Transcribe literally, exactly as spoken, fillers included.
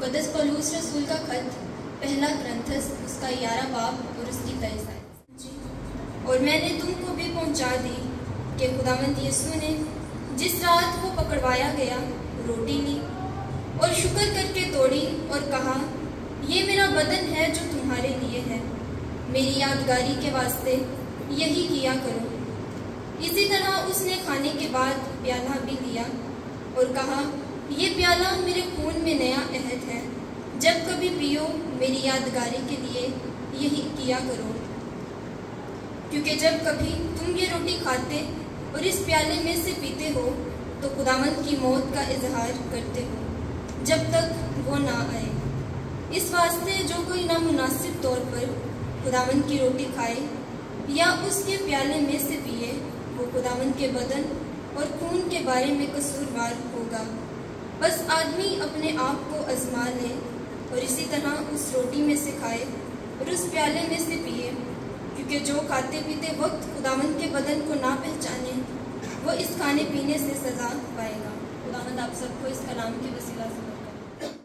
मुक़द्दस पौलुस रसूल का खत पहला ग्रंथस उसका ग्यारह बाब और उसकी तेईस आयत। और मैंने तुमको भी पहुंचा दी कि खुदावंद यीशु ने जिस रात को पकड़वाया गया रोटी ली और शुक्र करके तोड़ी और कहा, ये मेरा बदन है जो तुम्हारे लिए है, मेरी यादगारी के वास्ते यही किया करो। इसी तरह उसने खाने के बाद प्याला भी लिया और कहा, ये प्याला मेरे खून में नया अहद है, जब कभी पियो मेरी यादगारी के लिए यही किया करो। क्योंकि जब कभी तुम ये रोटी खाते और इस प्याले में से पीते हो तो खुदावंद की मौत का इजहार करते हो जब तक वो ना आए। इस वास्ते जो कोई नामुनासिब तौर पर खुदावंद की रोटी खाए या उसके प्याले में से पिए, वो खुदावंद के बदन और खून के बारे में कसूरवार होगा। बस आदमी अपने आप को आजमा ले और इसी तरह उस रोटी में से खाए और उस प्याले में से पिए, क्योंकि जो खाते पीते वक्त खुदावंद के बदन को ना पहचाने वो इस खाने पीने से सजा पाएगा। खुदावंद आप सबको इस कलाम के वसीला से